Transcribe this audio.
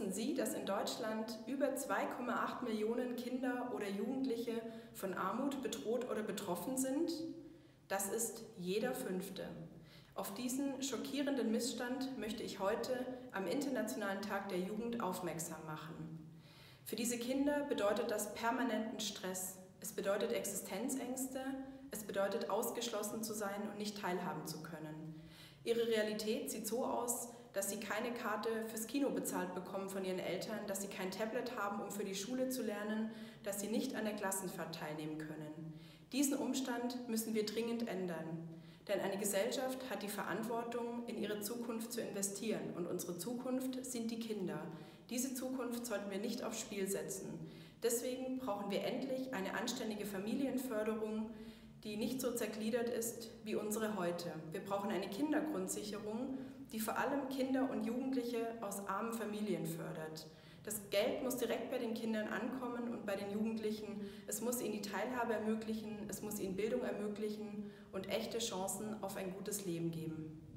Wussten Sie, dass in Deutschland über 2,8 Millionen Kinder oder Jugendliche von Armut bedroht oder betroffen sind? Das ist jeder Fünfte. Auf diesen schockierenden Missstand möchte ich heute am Internationalen Tag der Jugend aufmerksam machen. Für diese Kinder bedeutet das permanenten Stress. Es bedeutet Existenzängste, es bedeutet ausgeschlossen zu sein und nicht teilhaben zu können. Ihre Realität sieht so aus, dass sie keine Karte fürs Kino bezahlt bekommen von ihren Eltern, dass sie kein Tablet haben, um für die Schule zu lernen, dass sie nicht an der Klassenfahrt teilnehmen können. Diesen Umstand müssen wir dringend ändern. Denn eine Gesellschaft hat die Verantwortung, in ihre Zukunft zu investieren. Und unsere Zukunft sind die Kinder. Diese Zukunft sollten wir nicht aufs Spiel setzen. Deswegen brauchen wir endlich eine anständige Familienförderung, die nicht so zergliedert ist wie unsere heute. Wir brauchen eine Kindergrundsicherung, die vor allem Kinder und Jugendliche aus armen Familien fördert. Das Geld muss direkt bei den Kindern ankommen und bei den Jugendlichen. Es muss ihnen die Teilhabe ermöglichen, es muss ihnen Bildung ermöglichen und echte Chancen auf ein gutes Leben geben.